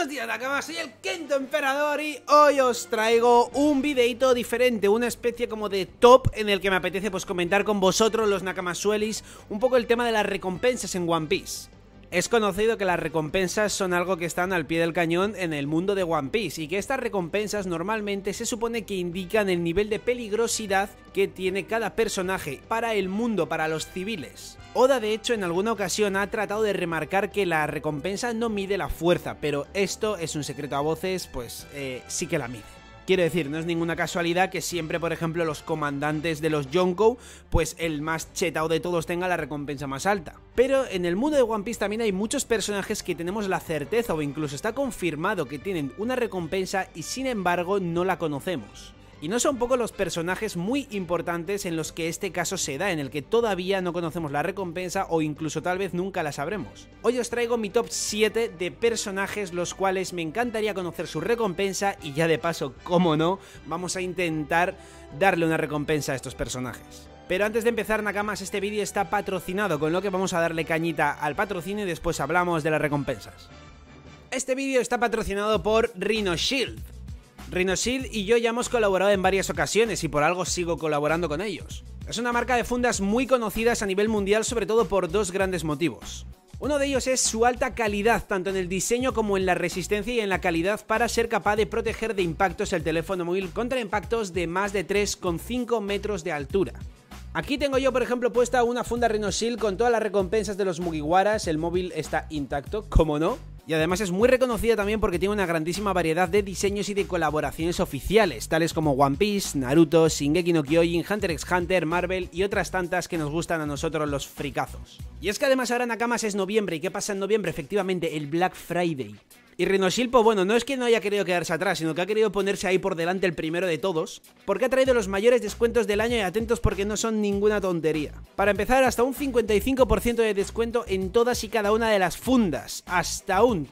Buenos días, Nakamas, soy el Quinto Emperador y hoy os traigo un videito diferente, una especie como de top en el que me apetece pues comentar con vosotros, los Nakamasuelis, un poco el tema de las recompensas en One Piece. Es conocido que las recompensas son algo que están al pie del cañón en el mundo de One Piece y que estas recompensas normalmente se supone que indican el nivel de peligrosidad que tiene cada personaje para el mundo, para los civiles. Oda de hecho en alguna ocasión ha tratado de remarcar que la recompensa no mide la fuerza, pero esto es un secreto a voces, pues sí que la mide. Quiero decir, no es ninguna casualidad que siempre, por ejemplo, los comandantes de los Yonkou, pues el más chetao de todos tenga la recompensa más alta. Pero en el mundo de One Piece también hay muchos personajes que tenemos la certeza o incluso está confirmado que tienen una recompensa y sin embargo no la conocemos. Y no son pocos los personajes muy importantes en los que este caso se da, en el que todavía no conocemos la recompensa o incluso tal vez nunca la sabremos. Hoy os traigo mi top 7 de personajes los cuales me encantaría conocer su recompensa y ya de paso, como no, vamos a intentar darle una recompensa a estos personajes. Pero antes de empezar, Nakamas, este vídeo está patrocinado, con lo que vamos a darle cañita al patrocinio y después hablamos de las recompensas. Este vídeo está patrocinado por Rhino Shield. Rhino Shield y yo ya hemos colaborado en varias ocasiones y por algo sigo colaborando con ellos. Es una marca de fundas muy conocidas a nivel mundial, sobre todo por dos grandes motivos. Uno de ellos es su alta calidad, tanto en el diseño como en la resistencia y en la calidad para ser capaz de proteger de impactos el teléfono móvil contra impactos de más de 3,5 metros de altura. Aquí tengo yo, por ejemplo, puesta una funda Rhino Shield con todas las recompensas de los Mugiwaras, el móvil está intacto, como no. Y además es muy reconocida también porque tiene una grandísima variedad de diseños y de colaboraciones oficiales, tales como One Piece, Naruto, Shingeki no Kyojin, Hunter x Hunter, Marvel y otras tantas que nos gustan a nosotros los fricazos. Y es que además ahora Nakamas es noviembre, ¿y qué pasa en noviembre? Efectivamente, el Black Friday. Y Rhino Shield, pues bueno, no es que no haya querido quedarse atrás, sino que ha querido ponerse ahí por delante el primero de todos, porque ha traído los mayores descuentos del año y atentos porque no son ninguna tontería. Para empezar, hasta un 55% de descuento en todas y cada una de las fundas, hasta un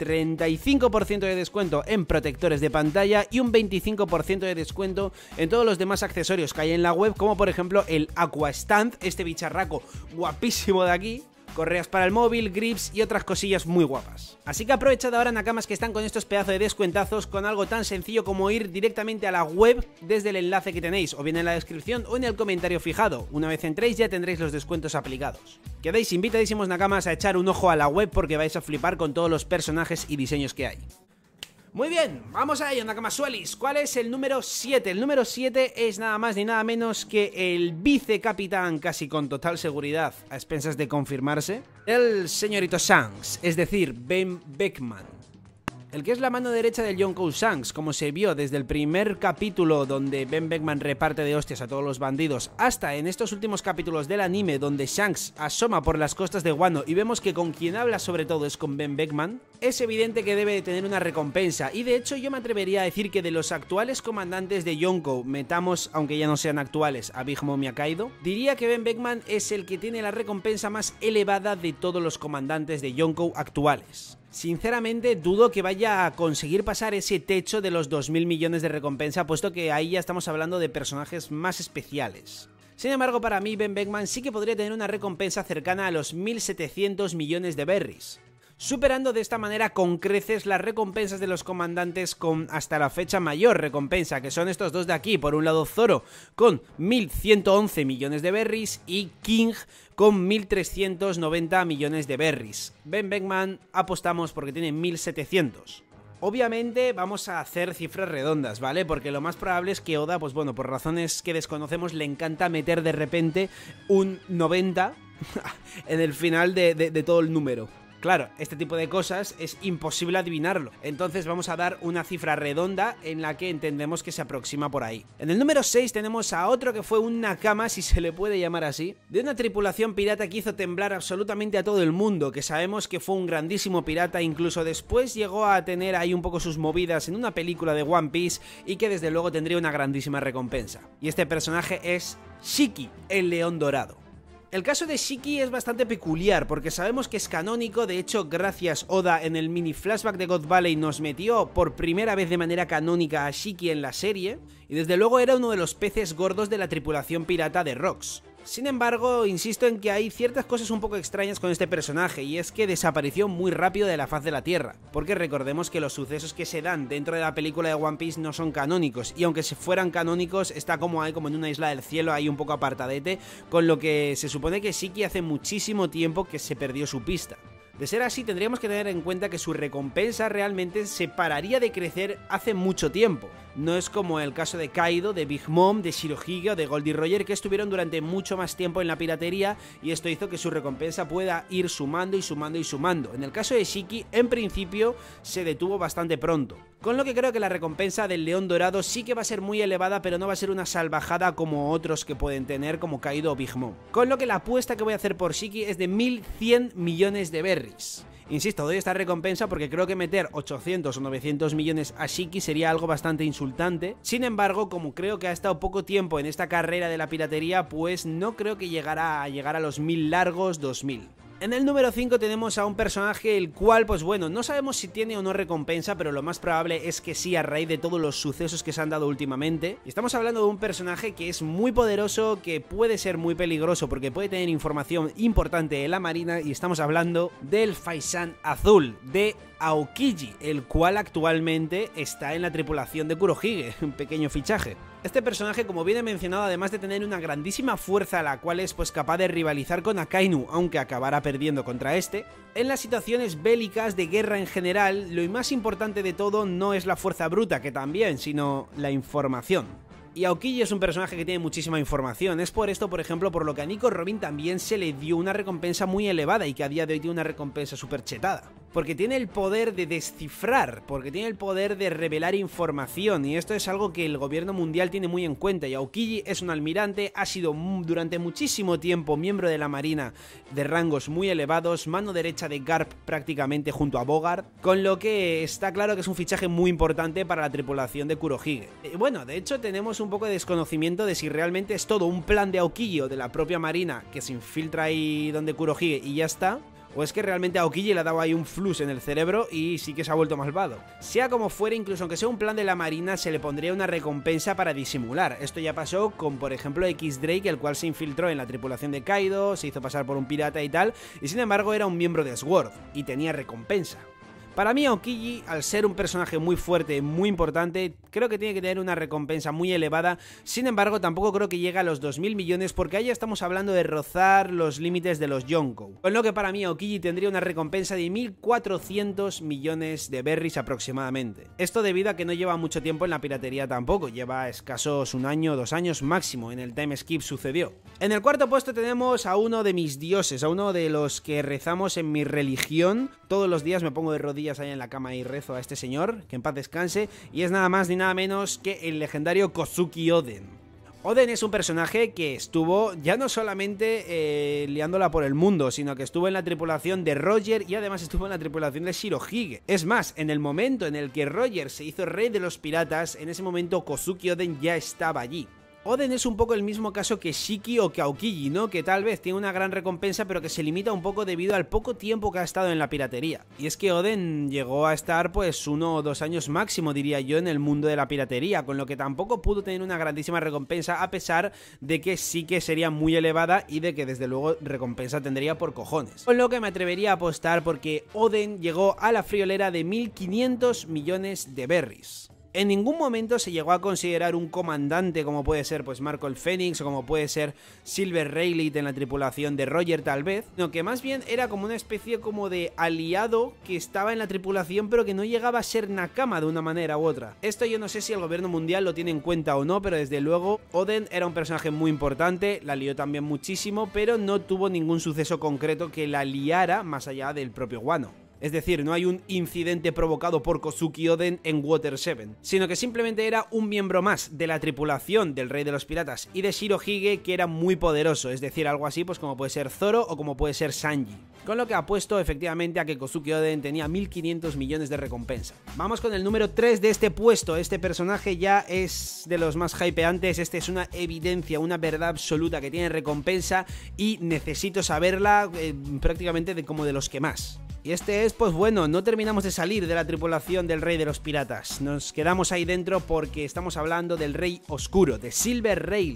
35% de descuento en protectores de pantalla y un 25% de descuento en todos los demás accesorios que hay en la web, como por ejemplo el Aqua Stand, este bicharraco guapísimo de aquí, correas para el móvil, grips y otras cosillas muy guapas. Así que aprovechad ahora, Nakamas, que están con estos pedazos de descuentazos con algo tan sencillo como ir directamente a la web desde el enlace que tenéis, o bien en la descripción o en el comentario fijado. Una vez entréis ya tendréis los descuentos aplicados. Quedáis invitadísimos, Nakamas, a echar un ojo a la web porque vais a flipar con todos los personajes y diseños que hay. Muy bien, vamos a ello, Nakamasuelis. ¿Cuál es el número 7? El número 7 es nada más ni nada menos que el vicecapitán, casi con total seguridad, a expensas de confirmarse, el señorito Shanks, es decir, Ben Beckman. El que es la mano derecha del Yonkou Shanks, como se vio desde el primer capítulo donde Ben Beckman reparte de hostias a todos los bandidos, hasta en estos últimos capítulos del anime donde Shanks asoma por las costas de Wano y vemos que con quien habla sobre todo es con Ben Beckman, es evidente que debe de tener una recompensa. Y de hecho yo me atrevería a decir que de los actuales comandantes de Yonkou, metamos, aunque ya no sean actuales, a Big Mom y a Kaido, diría que Ben Beckman es el que tiene la recompensa más elevada de todos los comandantes de Yonkou actuales. Sinceramente dudo que vaya a conseguir pasar ese techo de los 2.000 millones de recompensa, puesto que ahí ya estamos hablando de personajes más especiales. Sin embargo, para mí Ben Beckman sí que podría tener una recompensa cercana a los 1.700 millones de berries, superando de esta manera con creces las recompensas de los comandantes con hasta la fecha mayor recompensa, que son estos dos de aquí. Por un lado Zoro con 1.111 millones de berries y King con 1.390 millones de berries. Ben Beckman apostamos porque tiene 1.700. Obviamente vamos a hacer cifras redondas, ¿vale? Porque lo más probable es que Oda, pues bueno, por razones que desconocemos, le encanta meter de repente un 90 en el final de todo el número. Claro, este tipo de cosas es imposible adivinarlo, entonces vamos a dar una cifra redonda en la que entendemos que se aproxima por ahí. En el número 6 tenemos a otro que fue un Nakama, si se le puede llamar así, de una tripulación pirata que hizo temblar absolutamente a todo el mundo, que sabemos que fue un grandísimo pirata, incluso después llegó a tener ahí un poco sus movidas en una película de One Piece y que desde luego tendría una grandísima recompensa. Y este personaje es Shiki, el león dorado. El caso de Shiki es bastante peculiar porque sabemos que es canónico, de hecho gracias Oda en el mini flashback de God Valley nos metió por primera vez de manera canónica a Shiki en la serie y desde luego era uno de los peces gordos de la tripulación pirata de Rocks. Sin embargo, insisto en que hay ciertas cosas un poco extrañas con este personaje, y es que desapareció muy rápido de la faz de la Tierra, porque recordemos que los sucesos que se dan dentro de la película de One Piece no son canónicos, y aunque se fueran canónicos, está como en una isla del cielo, ahí un poco apartadete, con lo que se supone que Shiki hace muchísimo tiempo que se perdió su pista. De ser así, tendríamos que tener en cuenta que su recompensa realmente se pararía de crecer hace mucho tiempo. No es como el caso de Kaido, de Big Mom, de Shirohige o de Goldie Roger, que estuvieron durante mucho más tiempo en la piratería, y esto hizo que su recompensa pueda ir sumando y sumando y sumando. En el caso de Shiki, en principio, se detuvo bastante pronto. Con lo que creo que la recompensa del León Dorado sí que va a ser muy elevada, pero no va a ser una salvajada como otros que pueden tener, como Kaido o Big Mom. Con lo que la apuesta que voy a hacer por Shiki es de 1100 millones de berries. Insisto, doy esta recompensa porque creo que meter 800 o 900 millones a Shiki sería algo bastante insultante. Sin embargo, como creo que ha estado poco tiempo en esta carrera de la piratería, pues no creo que llegará a llegar a los 1000 largos, 2000. En el número 5 tenemos a un personaje el cual, pues bueno, no sabemos si tiene o no recompensa, pero lo más probable es que sí, a raíz de todos los sucesos que se han dado últimamente. Y estamos hablando de un personaje que es muy poderoso, que puede ser muy peligroso porque puede tener información importante de la marina, y estamos hablando del Faisan Azul, de Aokiji, el cual actualmente está en la tripulación de Kurohige, un pequeño fichaje. Este personaje, como bien he mencionado, además de tener una grandísima fuerza, la cual es pues capaz de rivalizar con Akainu, aunque acabará perdiendo contra este, en las situaciones bélicas de guerra en general, lo más importante de todo no es la fuerza bruta, que también, sino la información. Y Aokiji es un personaje que tiene muchísima información. Es por esto, por ejemplo, por lo que a Nico Robin también se le dio una recompensa muy elevada, y que a día de hoy tiene una recompensa súper chetada. Porque tiene el poder de descifrar, porque tiene el poder de revelar información, y esto es algo que el gobierno mundial tiene muy en cuenta. Y Aokiji es un almirante, ha sido durante muchísimo tiempo miembro de la marina de rangos muy elevados, mano derecha de Garp prácticamente junto a Bogart, con lo que está claro que es un fichaje muy importante para la tripulación de Kurohige. Bueno, de hecho tenemos un poco de desconocimiento de si realmente es todo un plan de Aokiji o de la propia marina que se infiltra ahí donde Kurohige y ya está, o es que realmente a Aokiji le ha dado ahí un flux en el cerebro y sí que se ha vuelto malvado. Sea como fuere, incluso aunque sea un plan de la marina, se le pondría una recompensa para disimular. Esto ya pasó con, por ejemplo, X-Drake, el cual se infiltró en la tripulación de Kaido, se hizo pasar por un pirata y tal, y sin embargo era un miembro de SWORD y tenía recompensa. Para mí Aokiji, al ser un personaje muy fuerte, muy importante, creo que tiene que tener una recompensa muy elevada. Sin embargo, tampoco creo que llegue a los 2000 millones, porque ahí ya estamos hablando de rozar los límites de los Yonkou. Con lo que para mí Aokiji tendría una recompensa de 1400 millones de berries aproximadamente. Esto debido a que no lleva mucho tiempo en la piratería tampoco, lleva escasos 1 año, 2 años máximo, en el time skip sucedió. En el cuarto puesto tenemos a uno de mis dioses, a uno de los que rezamos en mi religión. Todos los días me pongo de rodillas ahí en la cama y rezo a este señor, que en paz descanse, y es nada más ni nada menos que el legendario Kozuki Oden. Oden es un personaje que estuvo ya no solamente liándola por el mundo, sino que estuvo en la tripulación de Roger y además estuvo en la tripulación de Shirohige. Es más, en el momento en el que Roger se hizo rey de los piratas, en ese momento Kozuki Oden ya estaba allí. Oden es un poco el mismo caso que Shiki o que Aokiji, ¿no? Que tal vez tiene una gran recompensa, pero que se limita un poco debido al poco tiempo que ha estado en la piratería. Y es que Oden llegó a estar pues 1 o 2 años máximo, diría yo, en el mundo de la piratería, con lo que tampoco pudo tener una grandísima recompensa, a pesar de que sí que sería muy elevada y de que desde luego recompensa tendría por cojones. Con lo que me atrevería a apostar porque Oden llegó a la friolera de 1500 millones de berries. En ningún momento se llegó a considerar un comandante como puede ser pues Marco el Fénix o como puede ser Silver Rayleigh en la tripulación de Roger tal vez, sino que más bien era como una especie como de aliado que estaba en la tripulación pero que no llegaba a ser Nakama de una manera u otra. Esto yo no sé si el gobierno mundial lo tiene en cuenta o no, pero desde luego Oden era un personaje muy importante, la lió también muchísimo, pero no tuvo ningún suceso concreto que la liara más allá del propio Wano. Es decir, no hay un incidente provocado por Kozuki Oden en Water 7, sino que simplemente era un miembro más de la tripulación del Rey de los Piratas y de Shirohige que era muy poderoso, es decir, algo así pues como puede ser Zoro o como puede ser Sanji. Con lo que apuesto efectivamente a que Kozuki Oden tenía 1500 millones de recompensa. Vamos con el número 3 de este puesto. Este personaje ya es de los más hypeantes, este es una evidencia, una verdad absoluta que tiene recompensa y necesito saberla prácticamente como de los que más. Y este es, pues bueno, no terminamos de salir de la tripulación del Rey de los Piratas. Nos quedamos ahí dentro porque estamos hablando del Rey Oscuro, de Silver Rayleigh.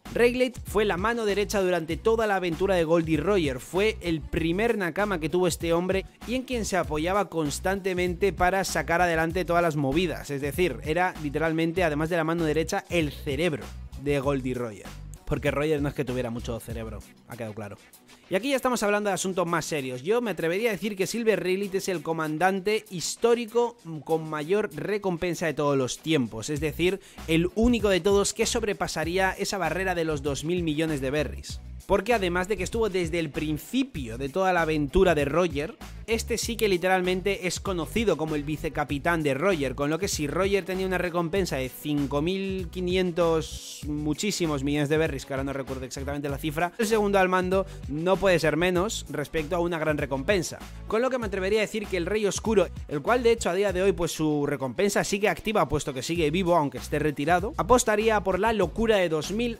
Rayleigh fue la mano derecha durante toda la aventura de Goldie Roger, fue el primer Nakama que tuvo este hombre y en quien se apoyaba constantemente para sacar adelante todas las movidas, es decir, era literalmente, además de la mano derecha, el cerebro de Goldie Roger. Porque Roger no es que tuviera mucho cerebro, ha quedado claro. Y aquí ya estamos hablando de asuntos más serios. Yo me atrevería a decir que Silver Rayleigh es el comandante histórico con mayor recompensa de todos los tiempos, es decir, el único de todos que sobrepasaría esa barrera de los 2.000 millones de berries. Porque además de que estuvo desde el principio de toda la aventura de Roger, este sí que literalmente es conocido como el vicecapitán de Roger, con lo que si Roger tenía una recompensa de 5.500 muchísimos millones de berries, que ahora no recuerdo exactamente la cifra, el segundo al mando no puede ser menos respecto a una gran recompensa. Con lo que me atrevería a decir que el Rey Oscuro, el cual de hecho a día de hoy pues su recompensa sigue activa puesto que sigue vivo aunque esté retirado, apostaría por la locura de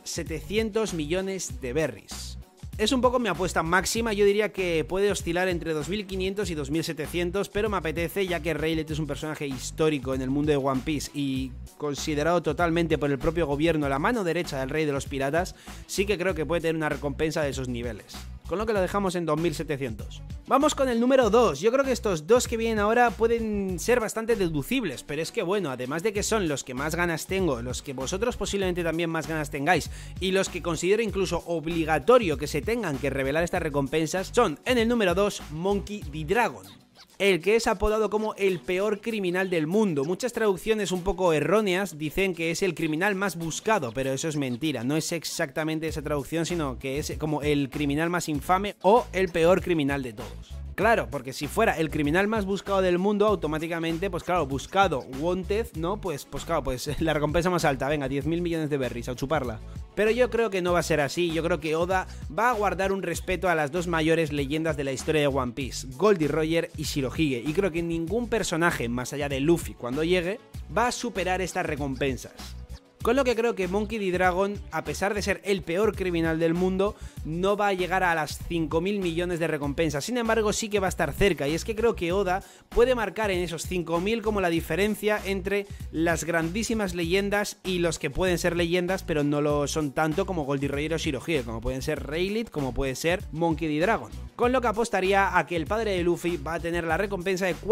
2.700 millones de berries. Es un poco mi apuesta máxima, yo diría que puede oscilar entre 2.500 y 2.700, pero me apetece ya que Rayleigh es un personaje histórico en el mundo de One Piece y considerado totalmente por el propio gobierno la mano derecha del rey de los piratas, sí que creo que puede tener una recompensa de esos niveles. Con lo que lo dejamos en 2.700. Vamos con el número 2. Yo creo que estos dos que vienen ahora pueden ser bastante deducibles, pero es que bueno, además de que son los que más ganas tengo, los que vosotros posiblemente también más ganas tengáis, y los que considero incluso obligatorio que se tengan que revelar estas recompensas, son en el número 2 Monkey D. Dragon, el que es apodado como el peor criminal del mundo. Muchas traducciones un poco erróneas dicen que es el criminal más buscado, pero eso es mentira, no es exactamente esa traducción, sino que es como el criminal más infame o el peor criminal de todos. Claro, porque si fuera el criminal más buscado del mundo, automáticamente, pues claro, buscado, wanted, ¿no? Pues claro, pues la recompensa más alta, venga, 10.000 millones de berries, a chuparla. Pero yo creo que no va a ser así, yo creo que Oda va a guardar un respeto a las dos mayores leyendas de la historia de One Piece, Goldie Roger y Shirohige, y creo que ningún personaje, más allá de Luffy, cuando llegue, va a superar estas recompensas. Con lo que creo que Monkey D. Dragon, a pesar de ser el peor criminal del mundo, no va a llegar a las 5.000 millones de recompensas. Sin embargo, sí que va a estar cerca. Y es que creo que Oda puede marcar en esos 5.000 como la diferencia entre las grandísimas leyendas y los que pueden ser leyendas, pero no lo son tanto como Goldie Roger o Shirohige, como pueden ser Rayleigh, como puede ser Monkey D. Dragon. Con lo que apostaría a que el padre de Luffy va a tener la recompensa de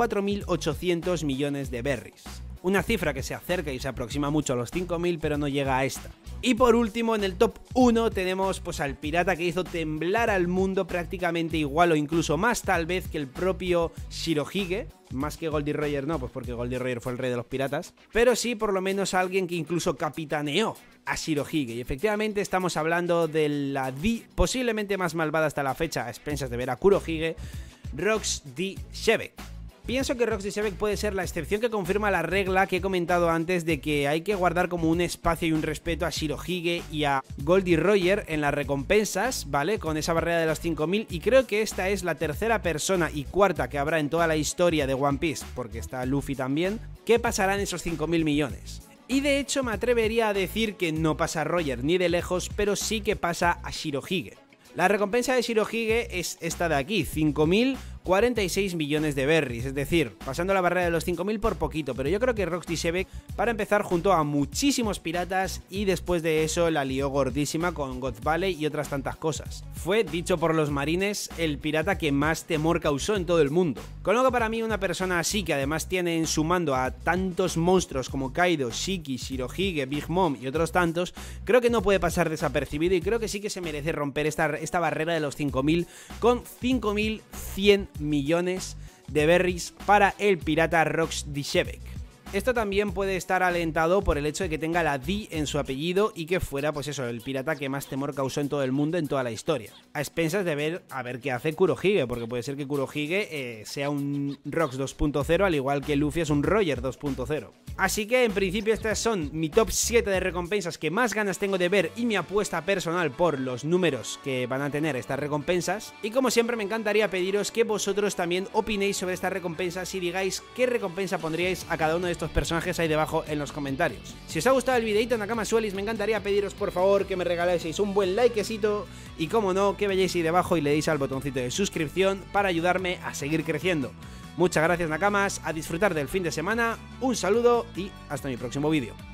4.800 millones de berries. Una cifra que se acerca y se aproxima mucho a los 5.000, pero no llega a esta. Y por último, en el top 1 tenemos pues al pirata que hizo temblar al mundo prácticamente igual o incluso más tal vez que el propio Shirohige. Más que Goldie Roger no, pues porque Goldie Roger fue el rey de los piratas. Pero sí por lo menos alguien que incluso capitaneó a Shirohige. Y efectivamente estamos hablando de la D posiblemente más malvada hasta la fecha, a expensas de ver a Kurohige, Rox D. Shebeck. Pienso que Rox D. Shebeck puede ser la excepción que confirma la regla que he comentado antes de que hay que guardar como un espacio y un respeto a Shirohige y a Goldie Roger en las recompensas, ¿vale? Con esa barrera de los 5.000, y creo que esta es la tercera persona y cuarta que habrá en toda la historia de One Piece, porque está Luffy también, que pasarán esos 5.000 millones. Y de hecho me atrevería a decir que no pasa a Roger ni de lejos, pero sí que pasa a Shirohige. La recompensa de Shirohige es esta de aquí, 5.046 millones de berries, es decir, pasando la barrera de los 5.000 por poquito, pero yo creo que Rox D. Shebeck, para empezar, junto a muchísimos piratas y después de eso la lió gordísima con God Valley y otras tantas cosas. Fue, dicho por los marines, el pirata que más temor causó en todo el mundo. Con lo que para mí una persona así, que además tiene en su mando a tantos monstruos como Kaido, Shiki, Shirohige, Big Mom y otros tantos, creo que no puede pasar desapercibido y creo que sí que se merece romper esta barrera de los 5.000 con 5.100 millones de berries para el pirata Rox D. Shebeck. Esto también puede estar alentado por el hecho de que tenga la D en su apellido y que fuera, pues eso, el pirata que más temor causó en todo el mundo en toda la historia. A expensas de ver a ver qué hace Kurohige, porque puede ser que Kurohige sea un Rox 2.0, al igual que Luffy es un Roger 2.0. Así que en principio estas son mi top 7 de recompensas que más ganas tengo de ver y mi apuesta personal por los números que van a tener estas recompensas. Y como siempre me encantaría pediros que vosotros también opinéis sobre estas recompensas y digáis qué recompensa pondríais a cada uno de estos personajes ahí debajo en los comentarios. Si os ha gustado el videito Nakamasuelis, me encantaría pediros por favor que me regaláis un buen likecito y como no, que vayáis ahí debajo y le deis al botoncito de suscripción para ayudarme a seguir creciendo. Muchas gracias Nakamas, a disfrutar del fin de semana, un saludo y hasta mi próximo vídeo.